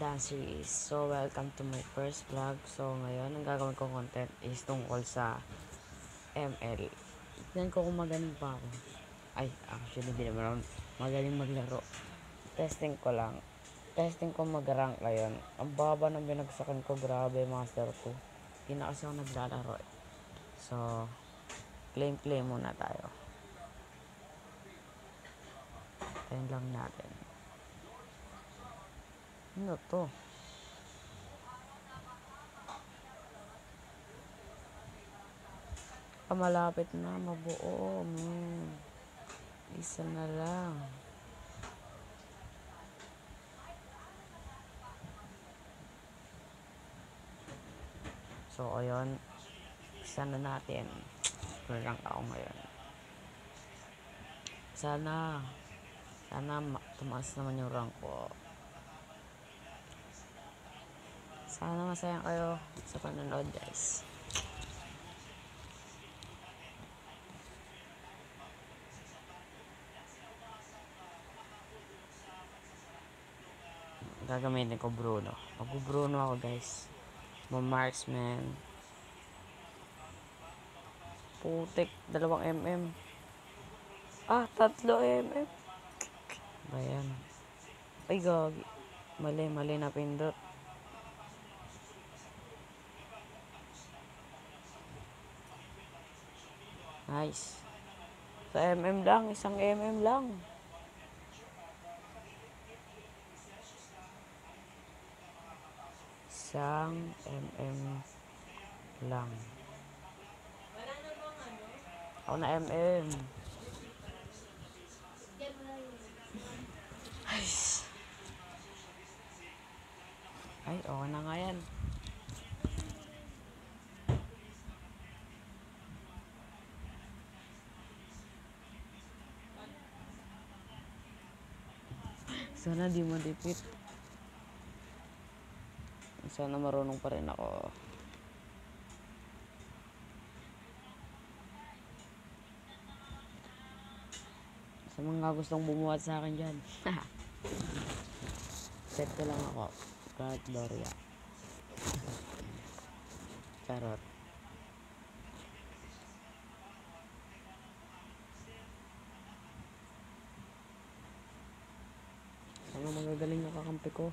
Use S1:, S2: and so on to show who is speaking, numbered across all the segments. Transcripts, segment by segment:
S1: Dancy. So, welcome to my first vlog. So, ngayon, ang gagawin kong content is tungkol sa ML. Tignan ko kung magaling pa ako. Ay, actually, hindi naman ako magaling maglaro. Testing ko lang. Testing ko mag-rank ngayon. Ang baba ng binagsakan ko, grabe, Master 2. Hindi na kasi ako naglalaro eh. So, claim muna tayo. Tayo lang natin. Ano to? Malapit na mabuo. Isa na lang. So, ayun. Isa na natin. Rank ako ngayon. Sana tumaas naman yung rank ko. Sana masaya kayo sa panonood, guys. Gagamitin ko Bruno. Mag-Bruno ako, guys. Marksman. Putik, 2 mm. 3 mm. Ayan. Ay, gagi. Mali na pindot. Nice. Sa mm lang, 1 mm lang. Isang lang. Ako na mm. Ay, okay na nga yan. Sana di madipit. Sana marunong pa rin ako. Sa mga gustong bumuhat sa akin dyan. Set ko lang ako. Scarlet Doria. Charot. Sana magagaling yung kakampi ko.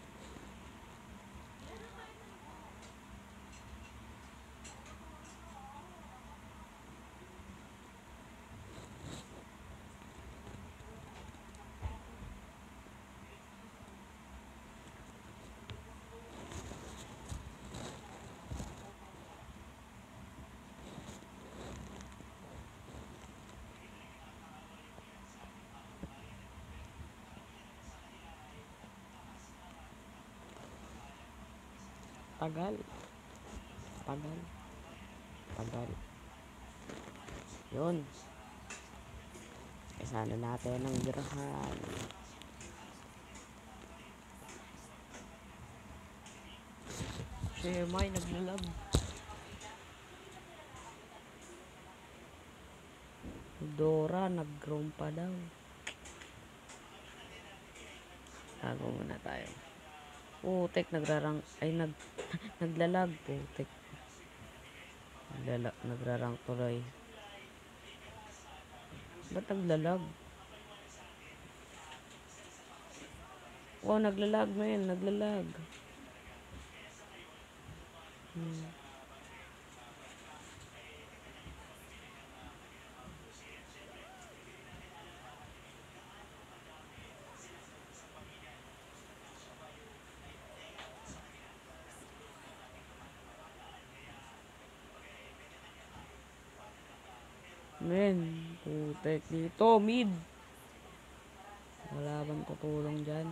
S1: Tagal. Yun. Sana natin ang girahan. Siya may naglalab. Dora nag-roam pa daw. Tago muna tayo. Putek, naglalag. Putek. Nagrarang tuloy. Ba't naglalag? Naglalag, men. Naglalag. Men, putek dito, mid. Wala bang tutulong dyan?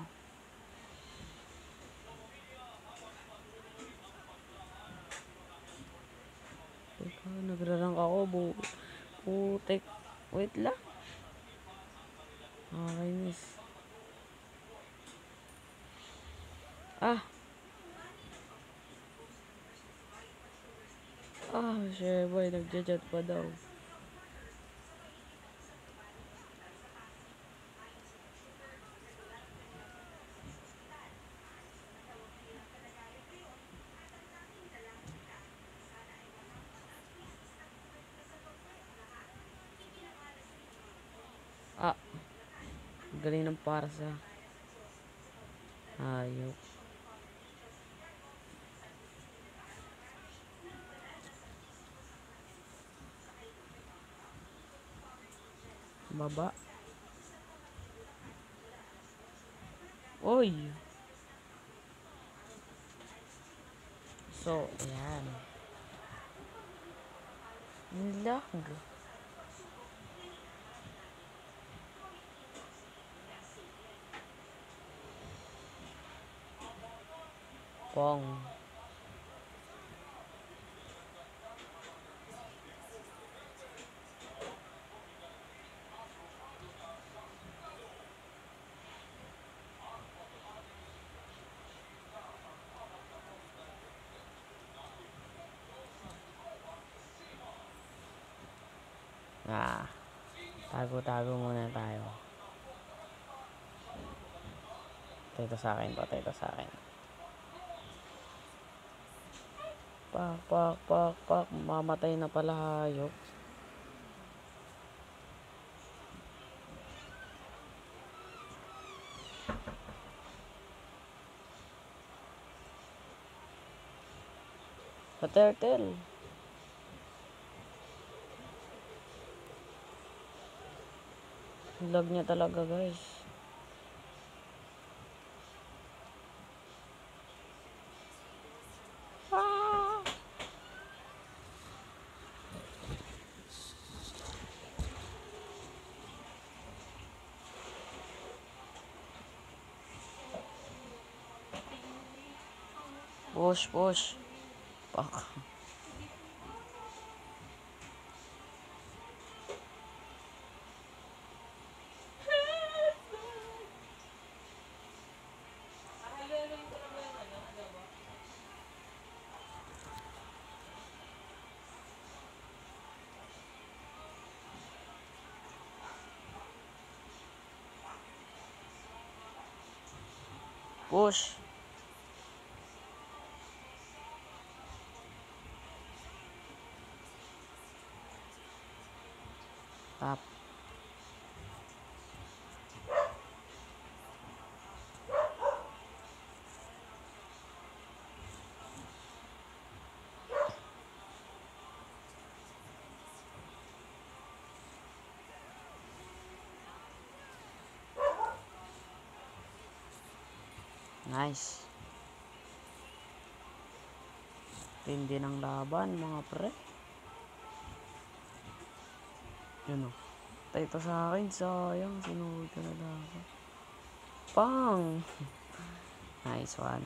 S1: Teka, nagrarang ako, putek. Wait lang. Nakakainis. Boy, nagja-chat pa daw. Galing ng para sa hayop. Baba. Uy! So, ayan. Lag. Pong. Tago-tago muna tayo. Ito sa akin po, ito sa akin. Pak, pak, pak, pak. Mamatay na pala hayop. Sa turtle. Lag niya talaga, guys. Ah! Push, push. Pak. Push. Tap. Nice. Tindi ng laban, mga pre. Yun o. Tayo ito sa akin, sayang. Sinuhod ko na laban. Pang! Nice one.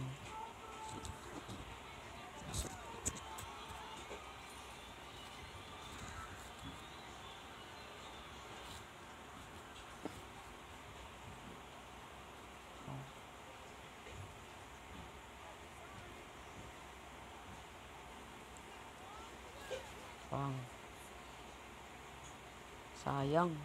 S1: Pang. Sayang.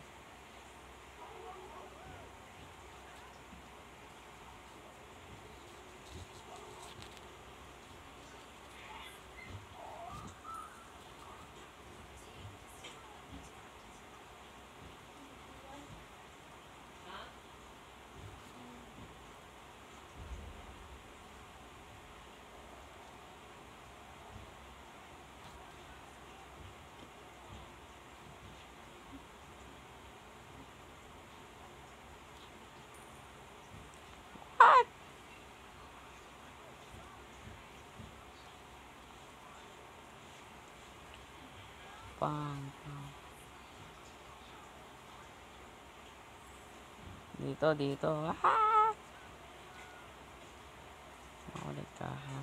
S1: Pang. Pang. Dito, dito. Ah! Makulit ka, ha?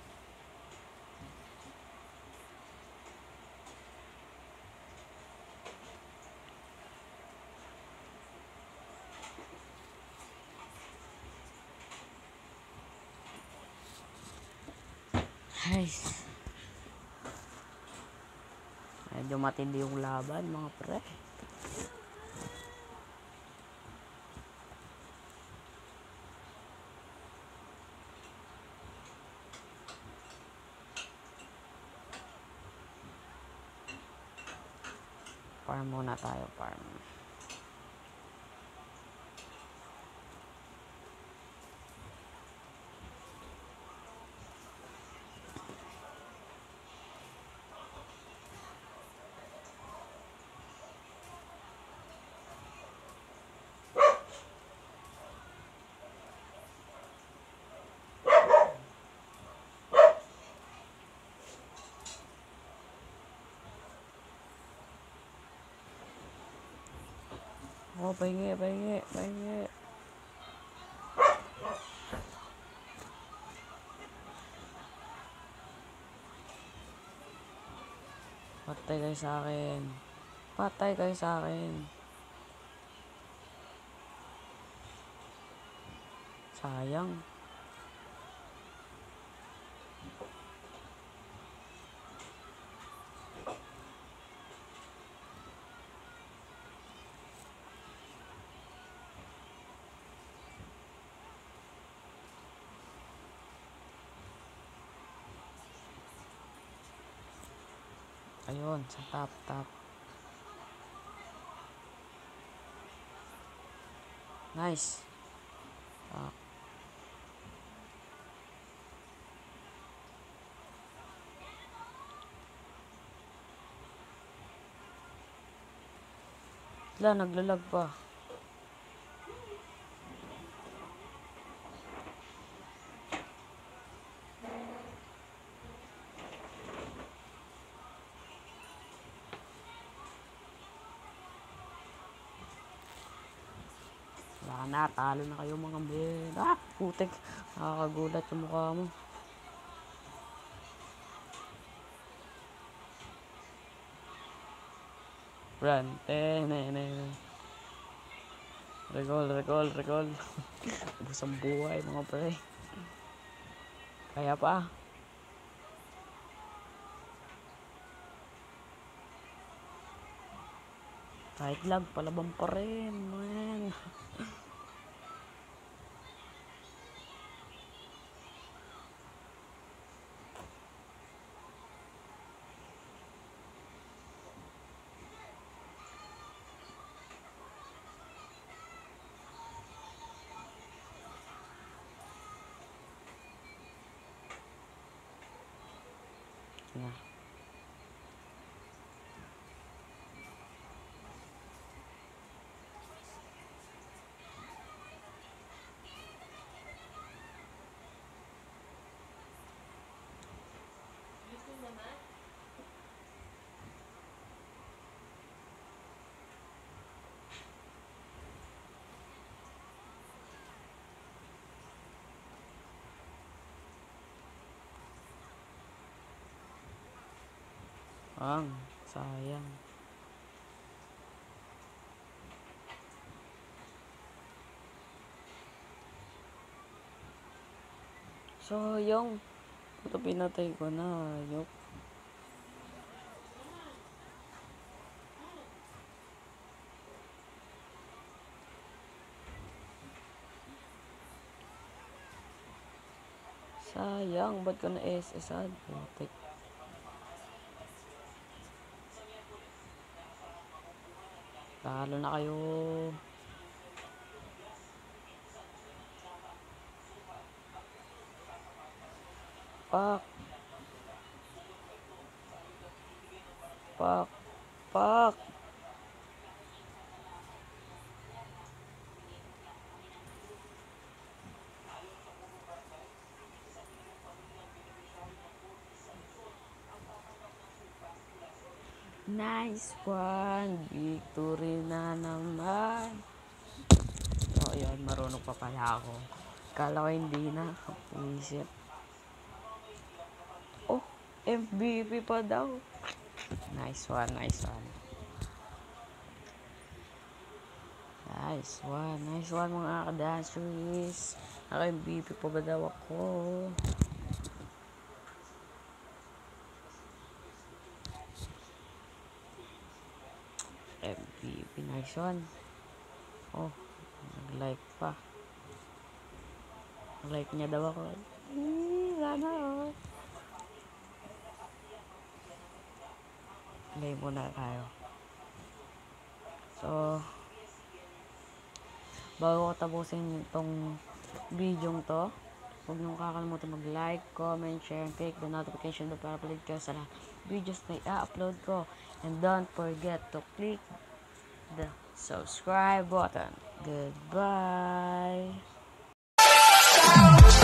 S1: Nice. Medyo matindi yung laban, mga pre. Farm muna tayo, farm. Oh, pahingi. Patay kayo sa akin. Sayang. Ayun, sa top. Nice. Naglalag pa. Wala na, talo na kayo mga men. Putik. Nakakagulat yung mukha mo. Run. Recall. Ubus ang buhay mga pre. Kaya pa. Kahit lag, palaban pa rin, man. Na. Sayang. So, yung ito pinatay ko na. Yok. Sayang, ba't ko na SSad? Putik. Talo na kayo. Pak. Nice one. Victory na naman. So, yun. Marunong pa pala ako. Kala ko hindi na. Isip. Oh, MVP pa daw. Nice one. Nice one mga kadansers. Naka-MVP pa ba daw ako? MVP, nice one. Oh, nag-like pa. Like niya daw ako. Sana oh. Play muna tayo. So, bago ko tapusin itong video to, huwag niyong kakalimutan mag-like, comment, share, and click the notification bell para upload kayo sa videos na i-upload ko. And don't forget to click the subscribe button. Goodbye!